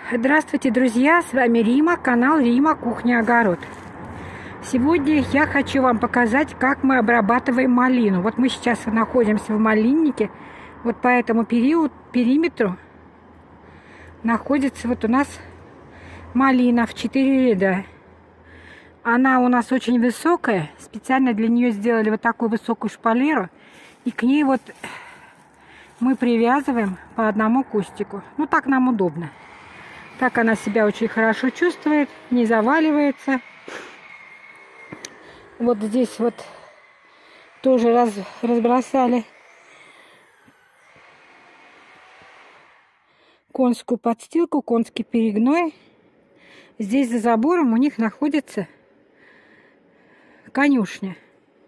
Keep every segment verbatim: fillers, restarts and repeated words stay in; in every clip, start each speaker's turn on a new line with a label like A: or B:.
A: Здравствуйте, друзья! С вами Рима, канал Рима Кухня Огород. Сегодня я хочу вам показать, как мы обрабатываем малину. Вот мы сейчас находимся в малиннике. Вот по этому периоду, периметру находится вот у нас малина в четыре ряда. Она у нас очень высокая. Специально для нее сделали вот такую высокую шпалеру. И к ней вот мы привязываем по одному кустику. Ну, так нам удобно. Так она себя очень хорошо чувствует, не заваливается. Вот здесь вот тоже раз, разбросали конскую подстилку, конский перегной. Здесь за забором у них находится конюшня.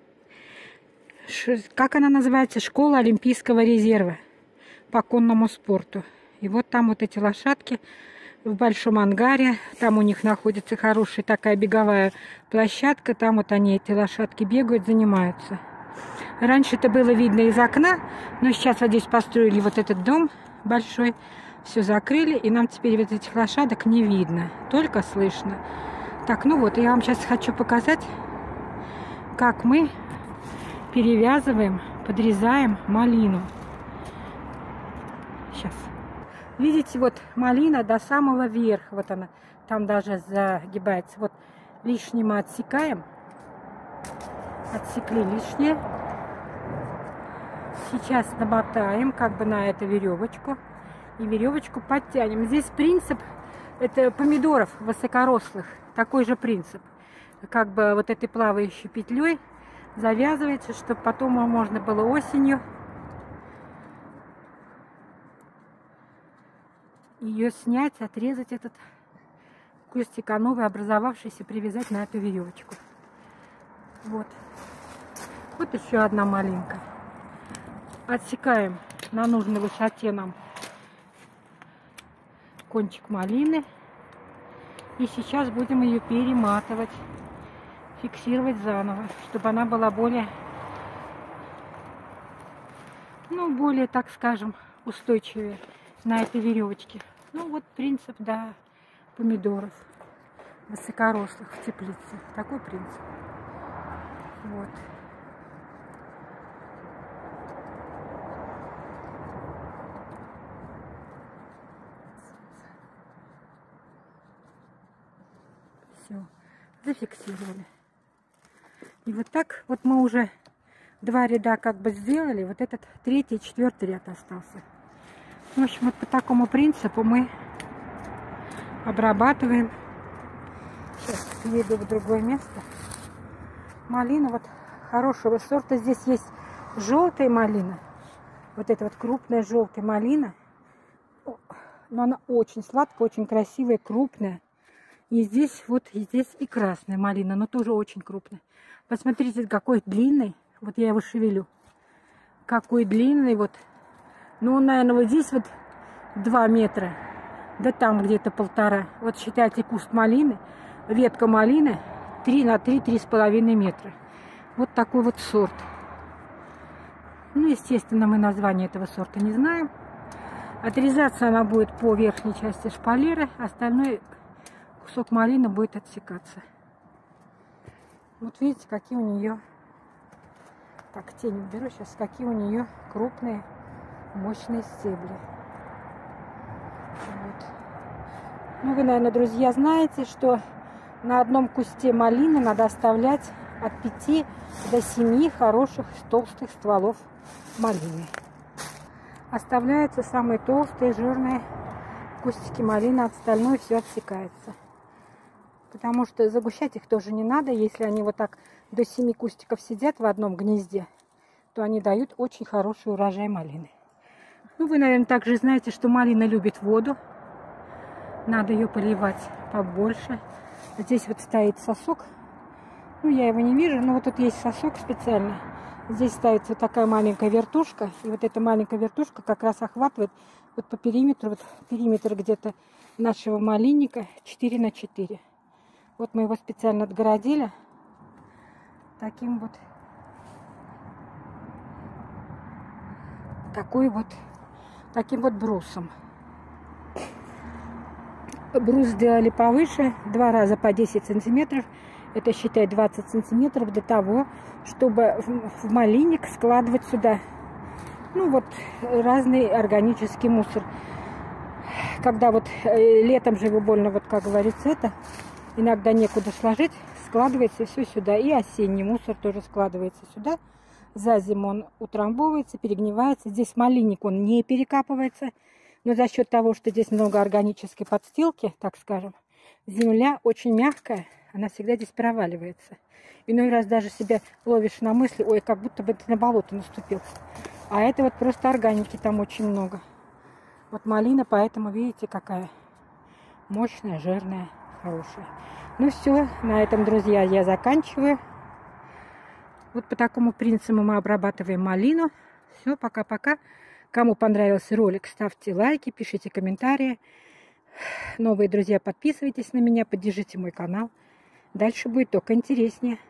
A: Ш, как она называется? Школа Олимпийского резерва по конному спорту. И вот там вот эти лошадки в большом ангаре. Там у них находится хорошая такая беговая площадка. Там вот они, эти лошадки, бегают, занимаются. Раньше это было видно из окна, но сейчас вот здесь построили вот этот дом большой. Все закрыли, и нам теперь вот этих лошадок не видно, только слышно. Так, ну вот, я вам сейчас хочу показать, как мы перевязываем, подрезаем малину. Сейчас. Видите, вот малина до самого верха, вот она, там даже загибается. Вот лишнее мы отсекаем. Отсекли лишнее. Сейчас намотаем как бы на эту веревочку. И веревочку подтянем. Здесь принцип, это помидоров высокорослых. Такой же принцип. Как бы вот этой плавающей петлей завязывается, чтобы потом можно было осенью ее снять, отрезать этот кустик, а новый образовавшийся привязать на эту веревочку. Вот. Вот еще одна малинка. Отсекаем на нужной высоте нам кончик малины. И сейчас будем ее перематывать, фиксировать заново, чтобы она была более, ну, более, так скажем, устойчивее на этой веревочке. Ну, вот принцип, да, помидоров высокорослых в теплице. Такой принцип. Вот. Все, зафиксировали. И вот так вот мы уже два ряда как бы сделали. Вот этот третий и четвертый ряд остался. В общем, вот по такому принципу мы обрабатываем. Сейчас перейду в другое место. Малина вот хорошего сорта. Здесь есть желтая малина. Вот эта вот крупная желтая малина. Но она очень сладкая, очень красивая, крупная. И здесь вот и здесь и красная малина, но тоже очень крупная. Посмотрите, какой длинный. Вот я его шевелю. Какой длинный вот. Ну, он, наверное, вот здесь вот два метра. Да там где-то полтора. Вот считайте куст малины. Ветка малины три на три, три с половиной метра. Вот такой вот сорт. Ну, естественно, мы название этого сорта не знаем. Отрезаться она будет по верхней части шпалеры. Остальной кусок малины будет отсекаться. Вот видите, какие у нее... Так, тень уберу сейчас. Какие у нее крупные, мощные стебли. Вот. Ну, вы, наверное, друзья, знаете, что на одном кусте малины надо оставлять от пяти до семи хороших толстых стволов малины. Оставляются самые толстые, жирные кустики малины, остальное все отсекается. Потому что загущать их тоже не надо. Если они вот так до семи кустиков сидят в одном гнезде, то они дают очень хороший урожай малины. Ну, вы, наверное, также знаете, что малина любит воду. Надо ее поливать побольше. Здесь вот стоит сосок. Ну, я его не вижу, но вот тут есть сосок специально. Здесь ставится вот такая маленькая вертушка. И вот эта маленькая вертушка как раз охватывает вот по периметру, вот периметр где-то нашего малинника четыре на четыре. Вот мы его специально отгородили таким вот, такой вот, таким вот брусом. брус сделали повыше, два раза по десять сантиметров. Это, считай, двадцать сантиметров для того, чтобы в малинник складывать сюда, ну вот, разный органический мусор. Когда вот э, летом же вы больно, вот как говорится, это, иногда некуда сложить, складывается все сюда. И осенний мусор тоже складывается сюда. За зиму он утрамбовывается, перегнивается. Здесь малинник, он не перекапывается. Но за счет того, что здесь много органической подстилки, так скажем, земля очень мягкая, она всегда здесь проваливается. Иной раз даже себя ловишь на мысли, ой, как будто бы ты на болото наступил. А это вот просто органики там очень много. Вот малина, поэтому видите, какая мощная, жирная, хорошая. Ну все, на этом, друзья, я заканчиваю. Вот по такому принципу мы обрабатываем малину. Все, пока-пока. Кому понравился ролик, ставьте лайки, пишите комментарии. Новые друзья, подписывайтесь на меня, поддержите мой канал. Дальше будет только интереснее.